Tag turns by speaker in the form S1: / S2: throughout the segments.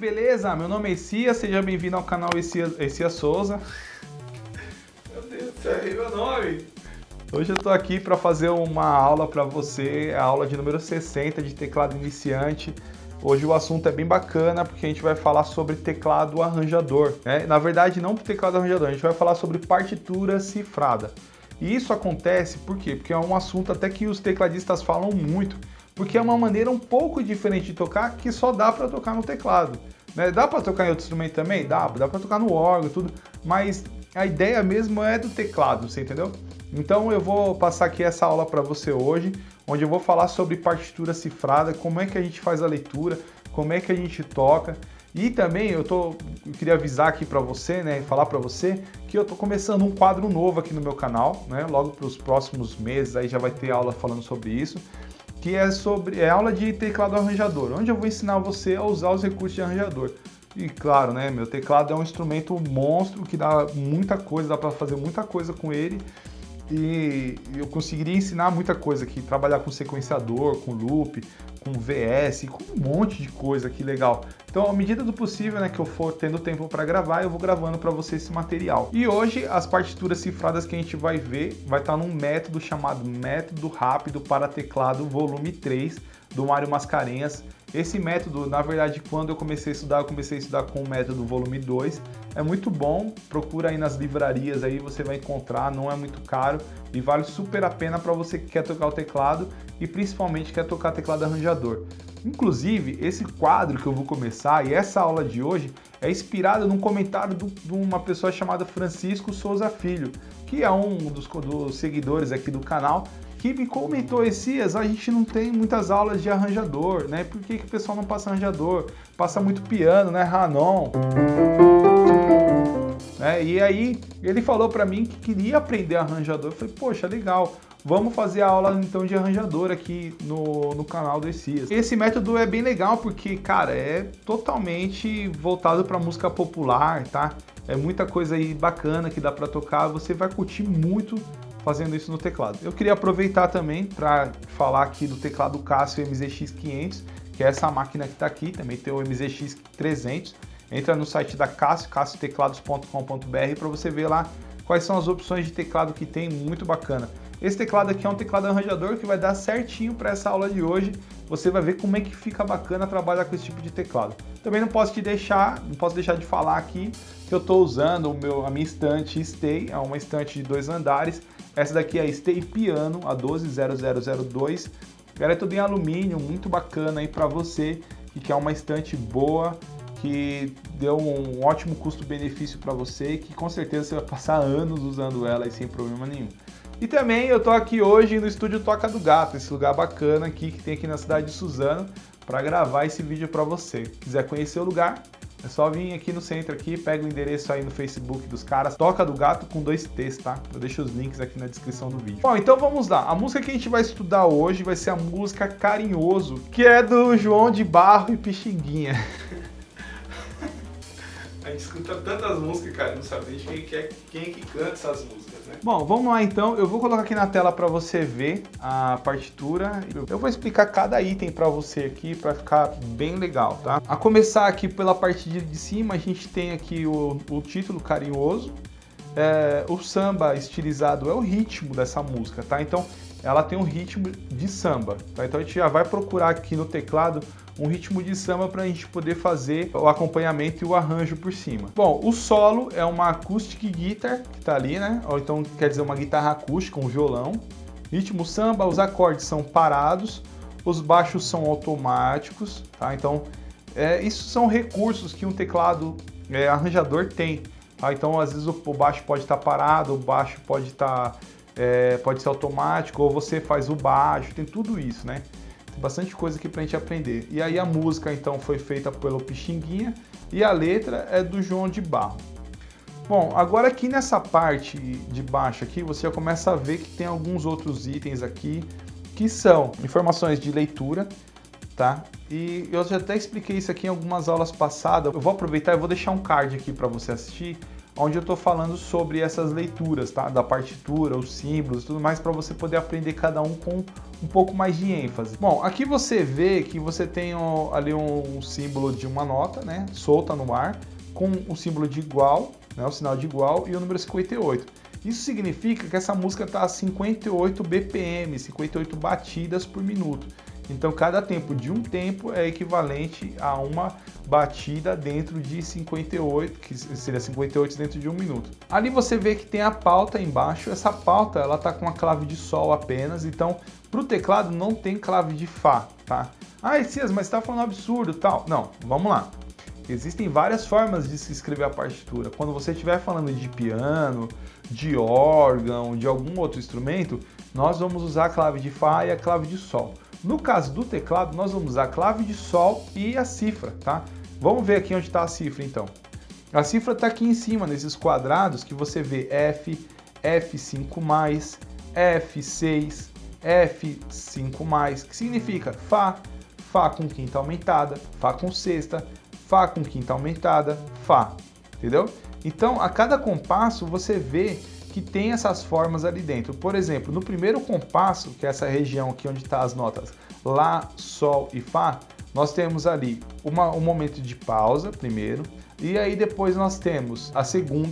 S1: beleza? Meu nome é Essias, seja bem-vindo ao canal Essias Souza. Meu Deus do céu, errei meu nome! Hoje eu tô aqui para fazer uma aula para você, a aula de número 60 de teclado iniciante. Hoje o assunto é bem bacana porque a gente vai falar sobre teclado arranjador, né? Na verdade, não teclado arranjador, a gente vai falar sobre partitura cifrada. E isso acontece por quê? Porque é um assunto até que os tecladistas falam muito, porque é uma maneira um pouco diferente de tocar que só dá para tocar no teclado, né? Dá para tocar em outro instrumento também? Dá para tocar no órgão, tudo, mas a ideia mesmo é do teclado, você entendeu? Então eu vou passar aqui essa aula para você hoje, onde eu vou falar sobre partitura cifrada, como é que a gente faz a leitura, como é que a gente toca. E também eu queria avisar aqui para você, né, falar para você que eu tô começando um quadro novo aqui no meu canal, né? Logo para os próximos meses aí já vai ter aula falando sobre isso, que é aula de teclado arranjador, onde eu vou ensinar você a usar os recursos de arranjador. E claro, né, meu teclado é um instrumento monstro que dá muita coisa, dá para fazer muita coisa com ele. E eu conseguiria ensinar muita coisa aqui, trabalhar com sequenciador, com loop, com VS, com um monte de coisa aqui legal. Então, à medida do possível, né, que eu for tendo tempo para gravar, eu vou gravando para você esse material. E hoje, as partituras cifradas que a gente vai ver, vai estar num método chamado Método Rápido para Teclado Volume 3, do Mário Mascarenhas. Esse método, na verdade, quando eu comecei a estudar com o método volume 2. É muito bom, procura aí nas livrarias, aí você vai encontrar, não é muito caro e vale super a pena para você que quer tocar o teclado e principalmente quer tocar teclado arranjador. Inclusive, esse quadro que eu vou começar e essa aula de hoje é inspirada num comentário de uma pessoa chamada Francisco Souza Filho, que é um dos seguidores aqui do canal, que me comentou a gente não tem muitas aulas de arranjador, né? Por que o pessoal não passa arranjador? Passa muito piano, né? Hanon. E aí ele falou para mim que queria aprender arranjador. Eu falei, poxa, legal, vamos fazer a aula então de arranjador aqui no canal do Essias. Esse método é bem legal porque, cara, é totalmente voltado para música popular, tá? É muita coisa aí bacana que dá para tocar, você vai curtir muito fazendo isso no teclado. Eu queria aproveitar também para falar aqui do teclado Casio MZX500, que é essa máquina que está aqui, também tem o MZX300. Entra no site da Casio, casioteclados.com.br, para você ver lá quais são as opções de teclado que tem, muito bacana. Esse teclado aqui é um teclado arranjador que vai dar certinho para essa aula de hoje. Você vai ver como é que fica bacana trabalhar com esse tipo de teclado. Também não posso deixar de falar aqui que eu estou usando a minha estante Stay, é uma estante de 2 andares. Essa daqui é a Stay Piano, a 120002. Ela é toda em alumínio, muito bacana aí para você que quer uma estante boa, que deu um ótimo custo-benefício para você e que com certeza você vai passar anos usando ela aí sem problema nenhum. E também eu tô aqui hoje no estúdio Toca do Gato, esse lugar bacana aqui que tem aqui na cidade de Suzano, para gravar esse vídeo para você. Se quiser conhecer o lugar, é só vir aqui no centro aqui, pega o endereço aí no Facebook dos caras, Toca do Gato com 2 T's, tá? Eu deixo os links aqui na descrição do vídeo. Bom, então vamos lá. A música que a gente vai estudar hoje vai ser a música Carinhoso, que é do João de Barro e Pixinguinha. A gente escuta tantas músicas, cara, não sabe quem é que canta essas músicas, né? Bom, vamos lá então. Eu vou colocar aqui na tela para você ver a partitura. Eu vou explicar cada item para você aqui para ficar bem legal, tá? A começar aqui pela parte de cima, a gente tem aqui o título Carinhoso. O samba estilizado é o ritmo dessa música, tá? Então, ela tem um ritmo de samba, tá? Então a gente já vai procurar aqui no teclado um ritmo de samba para a gente poder fazer o acompanhamento e o arranjo por cima. Bom, o solo é uma acoustic guitar que tá ali, né? Ou então quer dizer uma guitarra acústica, um violão. Ritmo samba, os acordes são parados, os baixos são automáticos, tá? Então, isso são recursos que um teclado arranjador tem. Tá? Então, às vezes o baixo pode estar parado, o baixo pode ser automático, ou você faz o baixo, tem tudo isso, né? Bastante coisa aqui pra gente aprender. E aí a música então foi feita pelo Pixinguinha e a letra é do João de Barro. Bom, agora aqui nessa parte de baixo aqui você já começa a ver que tem alguns outros itens aqui que são informações de leitura, tá? E eu já até expliquei isso aqui em algumas aulas passadas. Eu vou aproveitar e vou deixar um card aqui para você assistir, onde eu estou falando sobre essas leituras, tá? Da partitura, os símbolos e tudo mais, para você poder aprender cada um com um pouco mais de ênfase. Bom, aqui você vê que você tem ali um símbolo de uma nota, né? Solta no ar, com o símbolo de igual, né? O sinal de igual e o número 58. Isso significa que essa música está a 58 BPM, 58 batidas por minuto. Então, cada tempo de um tempo é equivalente a uma batida dentro de 58, que seria 58 dentro de um minuto. Ali você vê que tem a pauta embaixo. Essa pauta, ela tá com a clave de sol apenas. Então, para o teclado não tem clave de Fá, tá? Ah, Essias, mas você tá falando absurdo, tal. Não, vamos lá. Existem várias formas de se escrever a partitura. Quando você estiver falando de piano, de órgão, de algum outro instrumento, nós vamos usar a clave de Fá e a clave de sol. No caso do teclado, nós vamos usar a clave de sol e a cifra, tá? Vamos ver aqui onde está a cifra, então. A cifra está aqui em cima, nesses quadrados que você vê F, F5+, F6, F5+, que significa Fá, Fá com quinta aumentada, Fá com sexta, Fá com quinta aumentada, Fá, entendeu? Então, a cada compasso você vê que tem essas formas ali dentro. Por exemplo, no primeiro compasso, que é essa região aqui onde estão as notas Lá, Sol e Fá, nós temos ali um momento de pausa primeiro, e aí depois nós temos o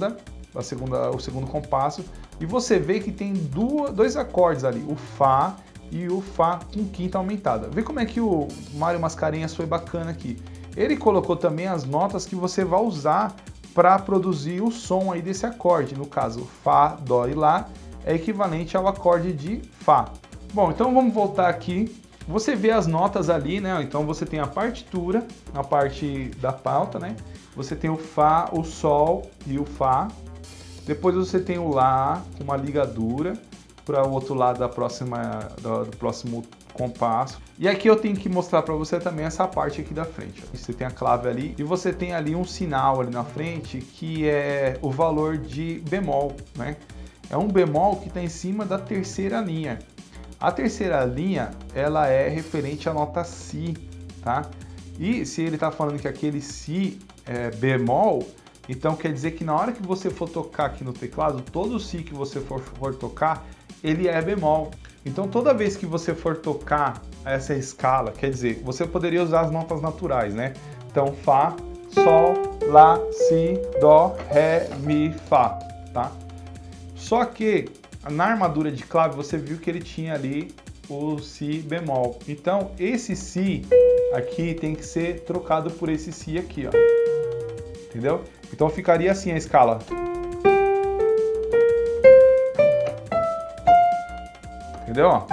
S1: segundo compasso, e você vê que tem dois acordes ali, o Fá e o Fá com quinta aumentada. Vê como é que o Mário Mascarenhas foi bacana aqui. Ele colocou também as notas que você vai usar para produzir o som aí desse acorde. No caso, Fá, Dó e Lá é equivalente ao acorde de Fá. Bom, então vamos voltar aqui. Você vê as notas ali, né? Então você tem a partitura, na parte da pauta, né? Você tem o Fá, o Sol e o Fá. Depois você tem o Lá com uma ligadura para o outro lado do próximo compasso. E aqui eu tenho que mostrar para você também essa parte aqui da frente. Você tem a clave ali e você tem ali um sinal ali na frente que é o valor de bemol, né? É um bemol que está em cima da terceira linha. A terceira linha, ela é referente à nota Si, tá? E se ele está falando que aquele Si é bemol, então quer dizer que na hora que você for tocar aqui no teclado, todo Si que você for tocar, ele é bemol. Então toda vez que você for tocar essa escala, quer dizer, você poderia usar as notas naturais, né? Então Fá, Sol, Lá, Si, Dó, Ré, Mi, Fá, tá? Só que na armadura de clave você viu que ele tinha ali o Si bemol. Então esse Si aqui tem que ser trocado por esse Si aqui, ó. Entendeu? Então ficaria assim a escala. Entendeu?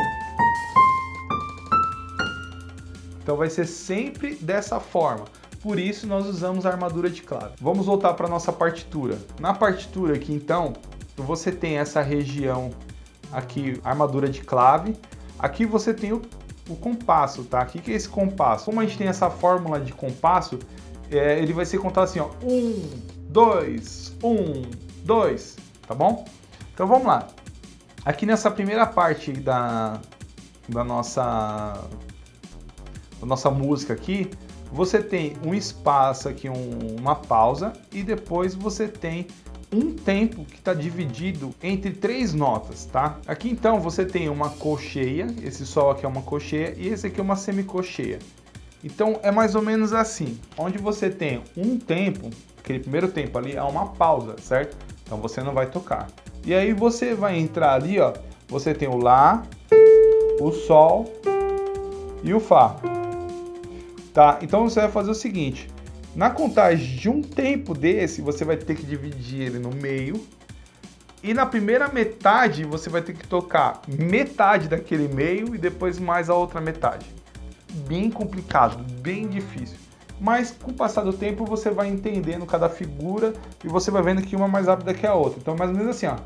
S1: Então vai ser sempre dessa forma. Por isso nós usamos a armadura de clave. Vamos voltar para a nossa partitura. Na partitura aqui então, você tem essa região aqui, armadura de clave. Aqui você tem o compasso, tá? O que é esse compasso? Como a gente tem essa fórmula de compasso, ele vai ser contado assim, ó. 1, 2, 1, 2, tá bom? Então vamos lá. Aqui nessa primeira parte da nossa música aqui, você tem um espaço aqui, uma pausa, e depois você tem um tempo que está dividido entre 3 notas, tá? Aqui então você tem uma colcheia, esse Sol aqui é uma colcheia e esse aqui é uma semicolcheia. Então é mais ou menos assim, onde você tem um tempo, aquele primeiro tempo ali é uma pausa, certo? Então você não vai tocar. E aí você vai entrar ali, ó, você tem o Lá, o Sol e o Fá. Tá? Então você vai fazer o seguinte, na contagem de um tempo desse, você vai ter que dividir ele no meio, e na primeira metade você vai ter que tocar metade daquele meio e depois mais a outra metade. Bem complicado, bem difícil. Mas com o passar do tempo você vai entendendo cada figura e você vai vendo que uma é mais rápida que a outra. Então mais ou menos assim, ó.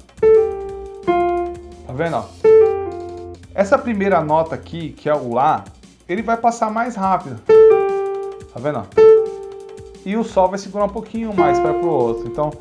S1: Tá vendo, ó? Essa primeira nota aqui, que é o Lá, ele vai passar mais rápido. Tá vendo, ó? E o Sol vai segurar um pouquinho mais para pro outro. Então,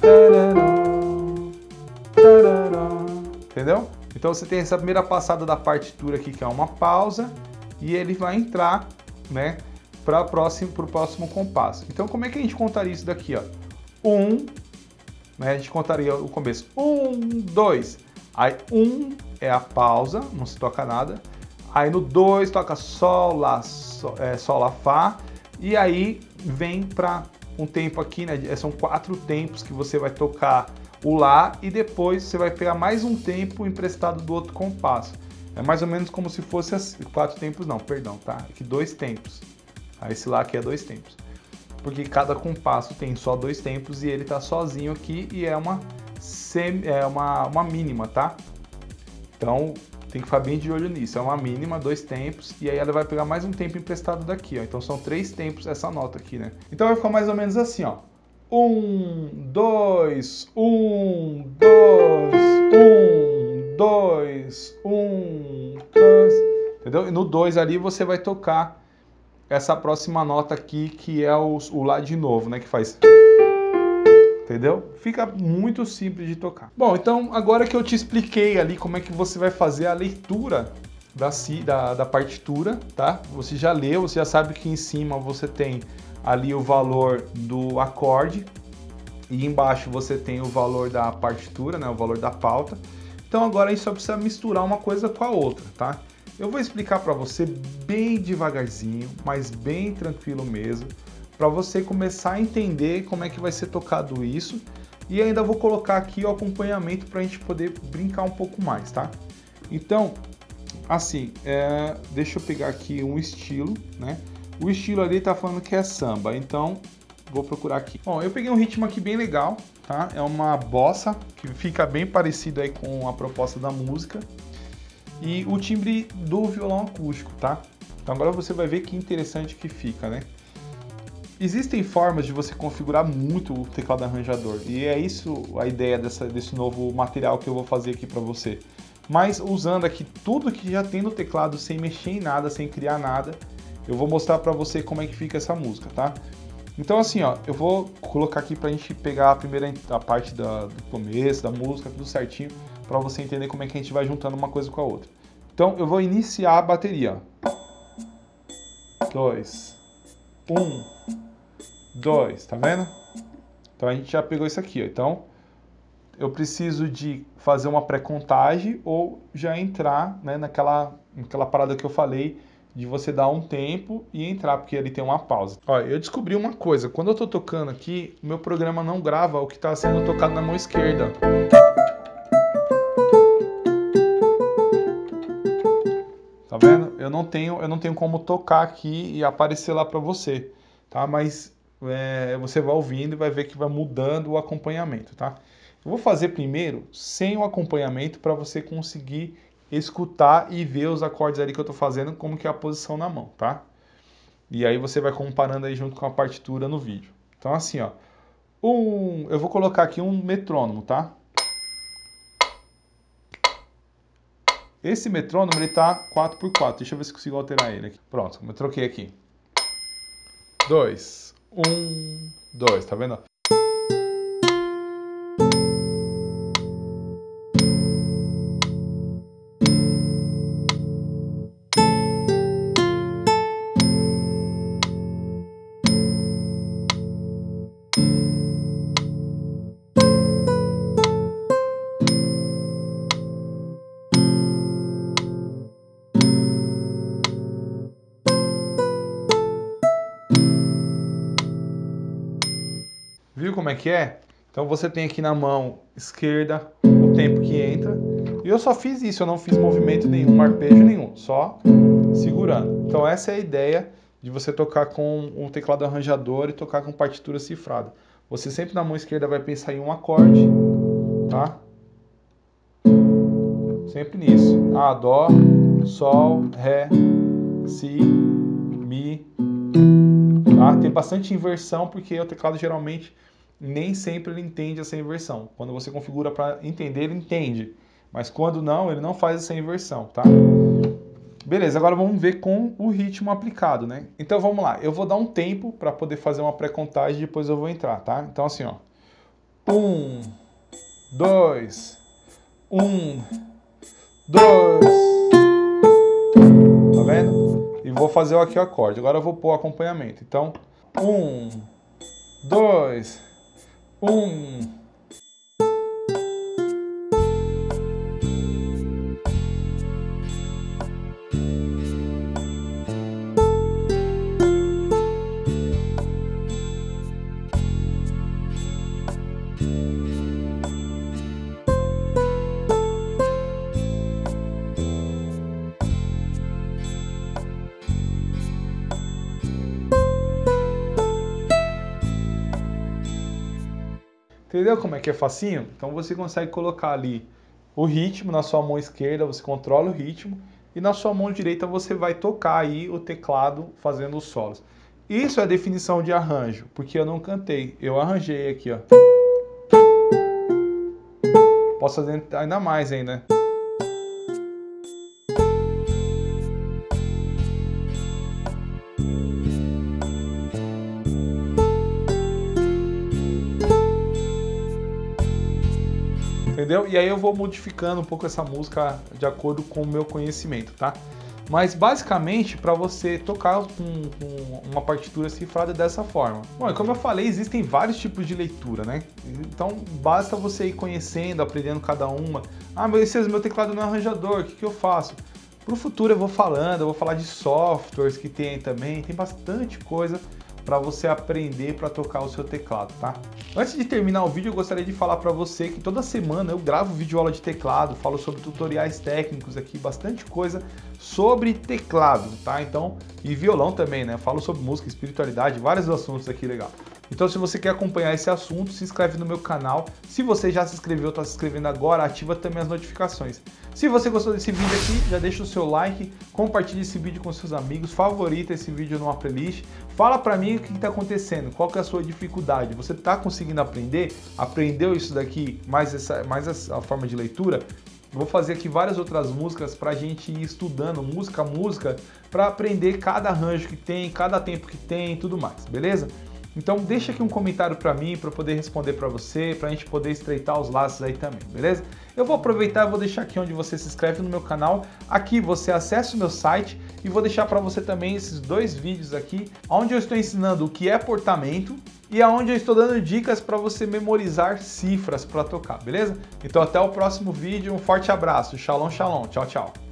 S1: entendeu? Então você tem essa primeira passada da partitura aqui, que é uma pausa, e ele vai entrar, né, pro próximo compasso. Então como é que a gente contaria isso daqui, ó? 1, né, a gente contaria o começo. 1, 2. Aí 1 é a pausa, não se toca nada. Aí no 2 toca Sol, Lá, Sol, Lá, Fá. E aí vem para um tempo aqui, né? São 4 tempos que você vai tocar o Lá e depois você vai pegar mais um tempo emprestado do outro compasso. É mais ou menos como se fosse 4 tempos, não, perdão, tá? Aqui 2 tempos. Aí esse Lá aqui é 2 tempos. Porque cada compasso tem só 2 tempos e ele tá sozinho aqui e é uma mínima, tá? Então tem que ficar bem de olho nisso. É uma mínima, 2 tempos, e aí ela vai pegar mais um tempo emprestado daqui, ó. Então são 3 tempos essa nota aqui, né? Então vai ficar mais ou menos assim, ó. 1, 2, 1, 2, 1, 2, 1, 2. Entendeu? E no 2 ali você vai tocar essa próxima nota aqui, que é o Lá de novo, né? Que faz... Entendeu? Fica muito simples de tocar. Bom, então agora que eu te expliquei ali como é que você vai fazer a leitura da partitura, tá? Você já leu, você já sabe que em cima você tem ali o valor do acorde e embaixo você tem o valor da partitura, né? O valor da pauta. Então agora a gente só precisa misturar uma coisa com a outra, tá? Eu vou explicar para você bem devagarzinho, mas bem tranquilo mesmo, para você começar a entender como é que vai ser tocado isso, e ainda vou colocar aqui o acompanhamento para a gente poder brincar um pouco mais, tá? Então, assim, deixa eu pegar aqui um estilo, né? O estilo ali tá falando que é samba, então vou procurar aqui. Bom, eu peguei um ritmo aqui bem legal, tá? É uma bossa, que fica bem parecido aí com a proposta da música, e o timbre do violão acústico, tá? Então agora você vai ver que interessante que fica, né? Existem formas de você configurar muito o teclado arranjador, e é isso a ideia desse novo material que eu vou fazer aqui para você. Mas usando aqui tudo que já tem no teclado, sem mexer em nada, sem criar nada, eu vou mostrar para você como é que fica essa música, tá? Então assim, ó, eu vou colocar aqui pra gente pegar a parte do começo da música, tudo certinho, para você entender como é que a gente vai juntando uma coisa com a outra. Então eu vou iniciar a bateria, ó. 2, 1, 2, tá vendo? Então a gente já pegou isso aqui, ó. Então eu preciso de fazer uma pré-contagem ou já entrar, né, naquela parada que eu falei de você dar um tempo e entrar, porque ali tem uma pausa. Ó, eu descobri uma coisa, quando eu tô tocando aqui, meu programa não grava o que tá sendo tocado na mão esquerda. Tá vendo? Eu não tenho como tocar aqui e aparecer lá para você, tá? Mas você vai ouvindo e vai ver que vai mudando o acompanhamento, tá? Eu vou fazer primeiro sem o acompanhamento para você conseguir escutar e ver os acordes ali que eu tô fazendo, como que é a posição na mão, tá? E aí você vai comparando aí junto com a partitura no vídeo. Então assim, ó, eu vou colocar aqui um metrônomo, tá? Esse metrônomo ele tá 4x4, deixa eu ver se consigo alterar ele aqui. Pronto, eu troquei aqui. 2, 1, 2, tá vendo? Viu como é que é? Então você tem aqui na mão esquerda o tempo que entra. E eu só fiz isso, eu não fiz movimento nenhum, arpejo nenhum, só segurando. Então essa é a ideia de você tocar com um teclado arranjador e tocar com partitura cifrada. Você sempre na mão esquerda vai pensar em um acorde, tá? Sempre nisso. A, Dó, Sol, Ré, Si, Mi. Tá? Tem bastante inversão porque o teclado geralmente nem sempre ele entende essa inversão. Quando você configura para entender, ele entende. Mas quando não, ele não faz essa inversão, tá? Beleza, agora vamos ver com o ritmo aplicado, né? Então vamos lá, eu vou dar um tempo para poder fazer uma pré-contagem e depois eu vou entrar, tá? Então assim, ó. 1, 2, 1, 2. Tá vendo? E vou fazer aqui o acorde. Agora eu vou pôr o acompanhamento. Então, 1, 2, 1, Entendeu como é que é facinho? Então você consegue colocar ali o ritmo na sua mão esquerda, você controla o ritmo, e na sua mão direita você vai tocar aí o teclado fazendo os solos. Isso é definição de arranjo, porque eu não cantei, eu arranjei aqui, ó. Posso fazer ainda mais ainda. Entendeu? E aí eu vou modificando um pouco essa música de acordo com o meu conhecimento, tá? Mas basicamente para você tocar com uma partitura cifrada dessa forma. Bom, e como eu falei, existem vários tipos de leitura, né? Então basta você ir conhecendo, aprendendo cada uma. Ah, mas esse meu teclado não é arranjador, o que eu faço? Pro futuro eu vou falando, eu vou falar de softwares que tem também, tem bastante coisa para você aprender para tocar o seu teclado, tá? Antes de terminar o vídeo, eu gostaria de falar para você que toda semana eu gravo vídeo aula de teclado, falo sobre tutoriais técnicos aqui, bastante coisa sobre teclado, tá? Então, e violão também, né? Eu falo sobre música, espiritualidade, vários assuntos aqui legal. Então, se você quer acompanhar esse assunto, se inscreve no meu canal. Se você já se inscreveu, está se inscrevendo agora, ativa também as notificações. Se você gostou desse vídeo aqui, já deixa o seu like, compartilhe esse vídeo com seus amigos, favorita esse vídeo numa playlist. Fala pra mim o que está acontecendo, qual que é a sua dificuldade. Você está conseguindo aprender? Aprendeu isso daqui, mais essa forma de leitura? Eu vou fazer aqui várias outras músicas para a gente ir estudando música a música para aprender cada arranjo que tem, cada tempo que tem e tudo mais, beleza? Então deixa aqui um comentário para mim, para eu poder responder para você, para a gente poder estreitar os laços aí também, beleza? Eu vou aproveitar e vou deixar aqui onde você se inscreve no meu canal. Aqui você acessa o meu site e vou deixar para você também esses dois vídeos aqui, onde eu estou ensinando o que é portamento e aonde eu estou dando dicas para você memorizar cifras para tocar, beleza? Então até o próximo vídeo, um forte abraço, shalom, shalom, tchau, tchau.